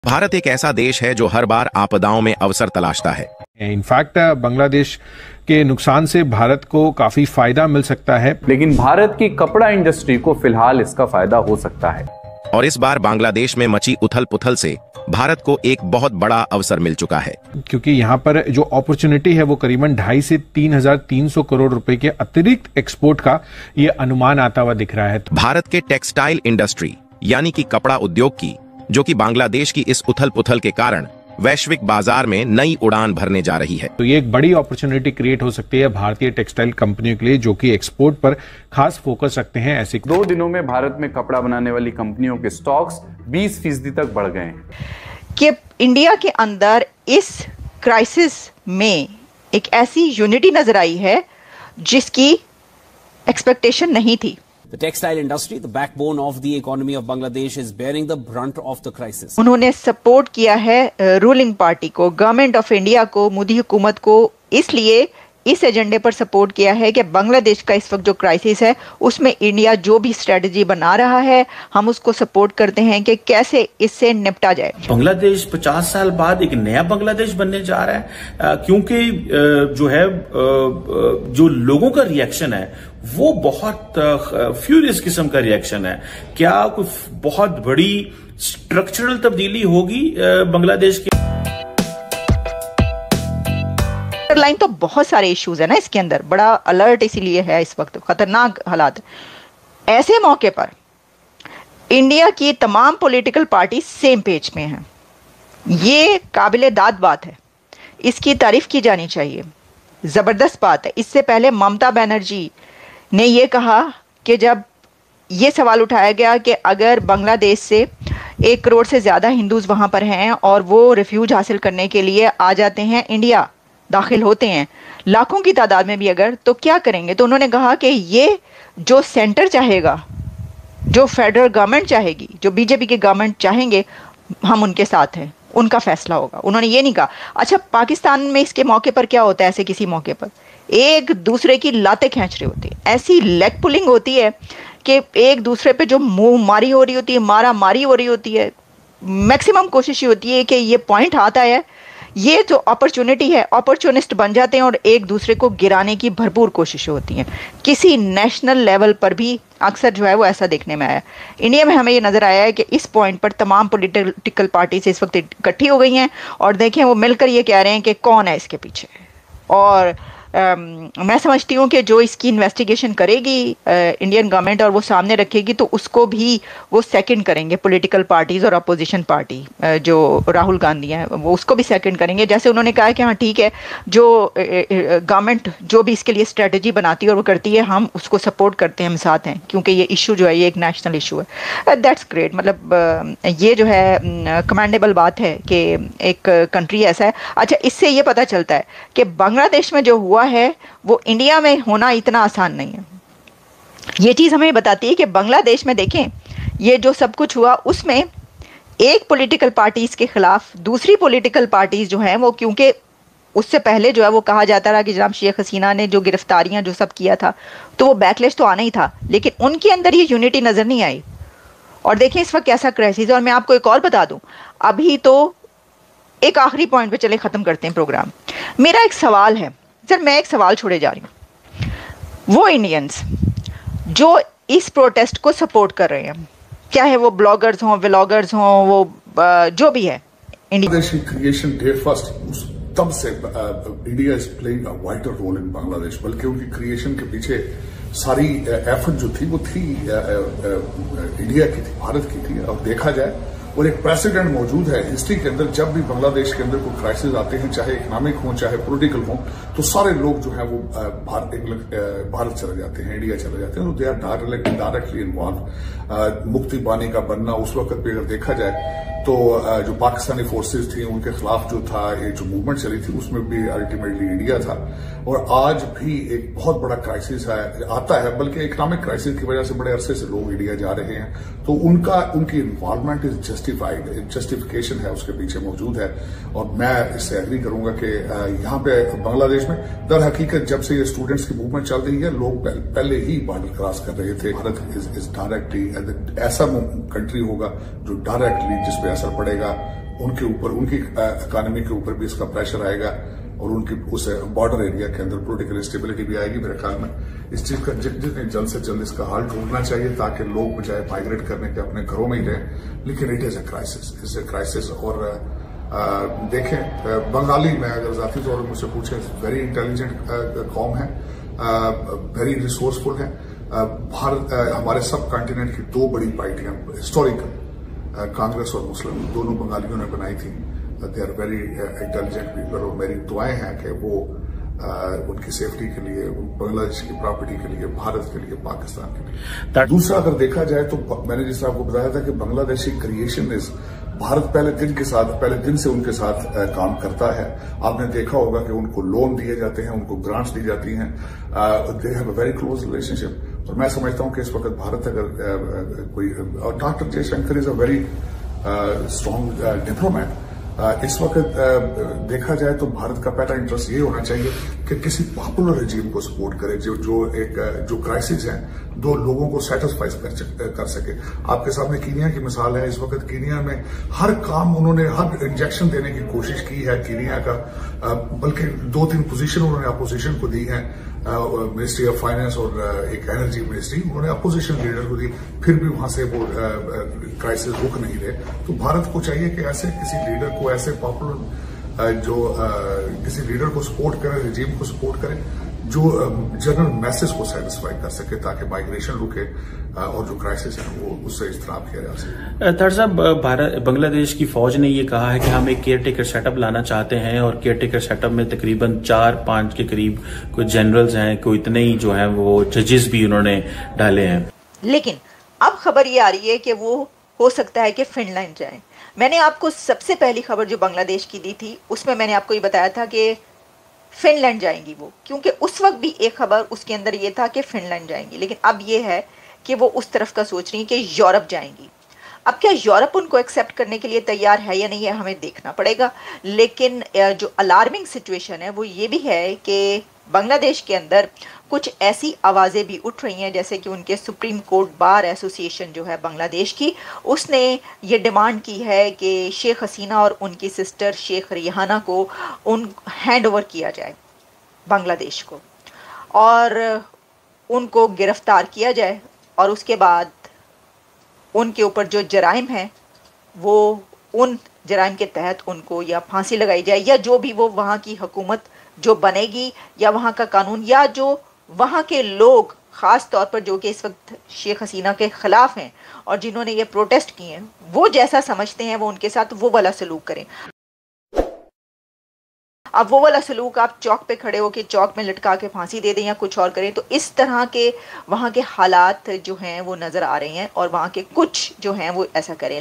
भारत एक ऐसा देश है जो हर बार आपदाओं में अवसर तलाशता है। इनफैक्ट बांग्लादेश के नुकसान से भारत को काफी फायदा मिल सकता है, लेकिन भारत की कपड़ा इंडस्ट्री को फिलहाल इसका फायदा हो सकता है। और इस बार बांग्लादेश में मची उथल पुथल से भारत को एक बहुत बड़ा अवसर मिल चुका है, क्योंकि यहाँ पर जो अपॉर्चुनिटी है वो करीबन 2.5 से 3,300 करोड़ रुपए के अतिरिक्त एक्सपोर्ट का ये अनुमान आता हुआ दिख रहा है। भारत के टेक्सटाइल इंडस्ट्री यानी कि कपड़ा उद्योग की, जो कि बांग्लादेश की इस उथल पुथल के कारण वैश्विक बाजार में नई उड़ान भरने जा रही है। तो ये एक बड़ी अपॉर्चुनिटी क्रिएट हो सकती है भारतीय टेक्सटाइल कंपनियों के लिए, जो कि एक्सपोर्ट पर खास फोकस रखते हैं। ऐसे 2 दिनों में भारत में कपड़ा बनाने वाली कंपनियों के स्टॉक्स 20% तक बढ़ गए हैं। कि इंडिया के अंदर इस क्राइसिस में एक ऐसी यूनिटी नजर आई है जिसकी एक्सपेक्टेशन नहीं थी। The textile industry, the backbone of the economy of Bangladesh, is bearing the brunt of the crisis. उन्होंने सपोर्ट किया है रूलिंग पार्टी को, गवर्नमेंट ऑफ इंडिया को, मोदी हुकूमत को, इसलिए इस एजेंडे पर सपोर्ट किया है कि बांग्लादेश का इस वक्त जो क्राइसिस है उसमें इंडिया जो भी स्ट्रेटजी बना रहा है हम उसको सपोर्ट करते हैं कि कैसे इससे निपटा जाए। बांग्लादेश 50 साल बाद एक नया बांग्लादेश बनने जा रहा है, क्योंकि जो है जो लोगों का रिएक्शन है वो बहुत फ्यूरियस किस्म का रिएक्शन है। क्या कोई बहुत बड़ी स्ट्रक्चरल तब्दीली होगी बांग्लादेश के? लाइन तो बहुत सारे इश्यूज है ना इसके अंदर, बड़ा अलर्ट इसीलिए है इस वक्त, खतरनाक हालात। ऐसे मौके पर इंडिया की तमाम पॉलिटिकल पार्टी सेम पेज में हैं, ये काबिले दाद बात है, इसकी तारीफ की जानी चाहिए, जबरदस्त बात है। इससे पहले ममता बनर्जी ने यह कहा कि जब ये सवाल उठाया गया कि अगर बांग्लादेश से 1 करोड़ से ज़्यादा हिंदूज वहाँ पर हैं और वो रिफ्यूज हासिल करने के लिए आ जाते हैं, इंडिया दाखिल होते हैं लाखों की तादाद में भी अगर, तो क्या करेंगे? तो उन्होंने कहा कि ये जो सेंटर चाहेगा, जो फेडरल गवर्नमेंट चाहेगी, जो बीजेपी के गवर्नमेंट चाहेंगे, हम उनके साथ हैं, उनका फैसला होगा। उन्होंने ये नहीं कहा। अच्छा, पाकिस्तान में इसके मौके पर क्या होता है? ऐसे किसी मौके पर एक दूसरे की लातें खींच रही होती है, ऐसी लेग पुलिंग होती है कि एक दूसरे पे जो मुंह मारी हो रही होती है, मारा मारी हो रही होती है। मैक्सिमम कोशिश होती है कि ये पॉइंट आता है, ये जो अपॉर्चुनिटी है, अपॉर्चुनिस्ट बन जाते हैं और एक दूसरे को गिराने की भरपूर कोशिश होती हैं। किसी नेशनल लेवल पर भी अक्सर जो है वो ऐसा देखने में आया। इंडिया में हमें ये नज़र आया है कि इस पॉइंट पर तमाम पॉलिटिकल पार्टीज इस वक्त इकट्ठी हो गई हैं और देखें वो मिलकर ये कह रहे हैं कि कौन है इसके पीछे। और मैं समझती हूँ कि जो इसकी इन्वेस्टिगेशन करेगी इंडियन गवर्नमेंट और वो सामने रखेगी तो उसको भी वो सेकंड करेंगे, पॉलिटिकल पार्टीज़ और अपोजिशन पार्टी जो राहुल गांधी हैं वो उसको भी सेकंड करेंगे। जैसे उन्होंने कहा कि हाँ ठीक है, जो गवर्नमेंट जो भी इसके लिए स्ट्रेटजी बनाती है और वो करती है, हम उसको सपोर्ट करते हैं, हम साथ हैं, क्योंकि ये इशू जो है ये एक नेशनल इशू है। That's great. मतलब ये जो है कमेंडेबल बात है कि एक कंट्री ऐसा है। अच्छा, इससे ये पता चलता है कि बांग्लादेश में जो हुआ है वो इंडिया में होना इतना आसान नहीं है। ये चीज हमें बताती है कि बांग्लादेश में देखें ये जो सब कुछ हुआ उसमें एक पॉलिटिकल पार्टीज के खिलाफ दूसरी पॉलिटिकल पार्टीज जो हैं वो, क्योंकि उससे पहले जो है वो कहा जाता रहा कि जनाब शेख हसीना ने जो गिरफ्तारियां जो सब किया था तो वो बैकलैश तो आना ही था, लेकिन उनके अंदर ये यूनिटी नजर नहीं आई। और देखें इस वक्त कैसा क्राइसिस है। और मैं आपको एक और बता दूं, अभी तो एक आखिरी पॉइंट पे चले खत्म करते हैं प्रोग्राम। मेरा एक सवाल है सर, मैं एक सवाल छोड़े जा रही हूँ। वो इंडियंस जो इस प्रोटेस्ट को सपोर्ट कर रहे हैं, चाहे वो ब्लॉगर्स हों, व्लॉगर्स हों, वो जो भी है, इंडिया क्रिएशन डे फर्स्ट तब से India is playing a vital role in Bangladesh, बल्कि उनकी क्रिएशन के पीछे सारी एफर्ट जो थी वो थी इंडिया की थी, भारत की थी। और देखा जाए और एक प्रेसिडेंट मौजूद है हिस्ट्री के अंदर, जब भी बांग्लादेश के अंदर कोई क्राइसिस आते हैं, चाहे इकोनॉमिक हो चाहे पॉलिटिकल हो, तो सारे लोग जो है वो भारत चले जाते हैं, इंडिया चले जाते हैं। तो दे आर डायरेक्टली इन्वॉल्व। मुक्ति बानी का बनना उस वक्त भी अगर देखा जाए तो जो पाकिस्तानी फोर्सेस थी उनके खिलाफ जो था ये जो मूवमेंट चली थी उसमें भी अल्टीमेटली इंडिया था। और आज भी एक बहुत बड़ा क्राइसिस आता है, बल्कि इकोनॉमिक क्राइसिस की वजह से बड़े अरसे से लोग इंडिया जा रहे हैं, तो उनकी इन्वॉल्वमेंट इज जस्टिफाइड, जस्टिफिकेशन है उसके पीछे मौजूद है। और मैं इससे एग्री करूंगा कि यहाँ पे बांग्लादेश में दर हकीकत जब से ये स्टूडेंट्स की मूवमेंट चल रही है, लोग पहले ही बॉर्डर क्रॉस कर रहे थे। भारत इज डायरेक्टली ऐसा कंट्री होगा जो डायरेक्टली जिसपे असर पड़ेगा उनके ऊपर, उनकी इकोनॉमी के ऊपर भी इसका प्रेशर आएगा और उनकी उस बॉर्डर एरिया के अंदर पॉलिटिकल इंस्टेबिलिटी भी आएगी। मेरे ख्याल में इस चीज का जितने जल्द से जल्द इसका हल ढूंढना चाहिए ताकि लोग बजाय माइग्रेट करने के अपने घरों में ही रहें। लेकिन it is a crisis, it's a crisis. और देखें, बंगाली में अगर जाती तौर पर मुझसे पूछे, वेरी इंटेलिजेंट कौम है, वेरी रिसोर्सफुल है। भारत, हमारे सब कॉन्टिनेंट की दो बड़ी पार्टियां हिस्टोरिकल, कांग्रेस और मुस्लिम, दोनों बंगालियों ने बनाई थी। They are very intelligent people और मेरी दुआएं हैं कि वो उनकी सेफ्टी के लिए, बांग्लादेश की प्रॉपर्टी के लिए, भारत के लिए, पाकिस्तान के लिए। दूसरा अगर देखा जाए तो मैंने जिस आपको बताया था कि बांग्लादेशी क्रिएशन इज, भारत पहले दिन से उनके साथ काम करता है। आपने देखा होगा कि उनको लोन दिए जाते हैं, उनको ग्रांट्स दी जाती हैं, they have a very close relationship. और मैं समझता हूं कि इस वक्त भारत अगर कोई, और doctor Jaishankar is a very strong diplomat. इस वक्त देखा जाए तो भारत का पहला इंटरेस्ट ये होना चाहिए कि किसी पॉपुलर रजीम को सपोर्ट करे जो क्राइसिस है, दो लोगों को सेटिस्फाई कर सके। आपके सामने कीनिया की मिसाल है। इस वक्त कीनिया में हर काम उन्होंने, हर इंजेक्शन देने की कोशिश की है कीनिया का, बल्कि 2-3 पोजीशन उन्होंने अपोजिशन को दी है, मिनिस्ट्री ऑफ फाइनेंस और एक एनर्जी मिनिस्ट्री, उन्होंने अपोजिशन लीडर को दी, फिर भी वहां से वो क्राइसिस रुक नहीं रहे। तो भारत को चाहिए कि ऐसे किसी लीडर को, ऐसे पॉपुलर जो किसी लीडर को सपोर्ट करे, रिजीम को सपोर्ट करे, जो जनरल मैसेज को सेटिस्फाई कर सके ताकि माइग्रेशन रुके और जो क्राइसिस है वो उससे इस्तेमाल किया जा सके। तर साहब, बांग्लादेश की फौज ने ये कहा है कि हम एक केयर टेकर सेटअप लाना चाहते हैं और केयर टेकर सेटअप में तकरीबन 4-5 के करीब कोई जनरल्स हैं, कोई इतने ही जो हैं वो जजेस भी उन्होंने डाले हैं। लेकिन अब खबर ये आ रही है कि वो हो सकता है कि फिनलैंड जाए। मैंने आपको सबसे पहली खबर जो बांग्लादेश की दी थी उसमें मैंने आपको ये बताया था कि फिनलैंड जाएंगी वो, क्योंकि उस वक्त भी एक खबर उसके अंदर ये था कि फिनलैंड जाएंगी, लेकिन अब ये है कि वो उस तरफ का सोच रही है कि यूरोप जाएंगी। अब क्या यूरोप उनको एक्सेप्ट करने के लिए तैयार है या नहीं है हमें देखना पड़ेगा। लेकिन जो अलार्मिंग सिचुएशन है वो ये भी है कि बांग्लादेश के अंदर कुछ ऐसी आवाज़ें भी उठ रही हैं, जैसे कि उनके सुप्रीम कोर्ट बार एसोसिएशन जो है बांग्लादेश की, उसने ये डिमांड की है कि शेख हसीना और उनकी सिस्टर शेख रिहाना को हैंड ओवर किया जाए बांग्लादेश को और उनको गिरफ्तार किया जाए और उसके बाद उनके ऊपर जो जराइम हैं वो उन जराइम के तहत उनको या फांसी लगाई जाए या जो भी वो वहाँ की हुकूमत जो बनेगी या वहाँ का कानून या जो वहाँ के लोग ख़ास तौर पर जो कि इस वक्त शेख हसीना के ख़िलाफ़ हैं और जिन्होंने ये प्रोटेस्ट किए हैं वो जैसा समझते हैं वो उनके साथ वो वाला सलूक करें। अब वो वाला सलूक आप चौक पे खड़े हो के चौक में लटका के फांसी दे दें या कुछ और करें, तो इस तरह के वहाँ के हालात जो हैं वो नज़र आ रहे हैं और वहाँ के कुछ जो हैं वो ऐसा करें।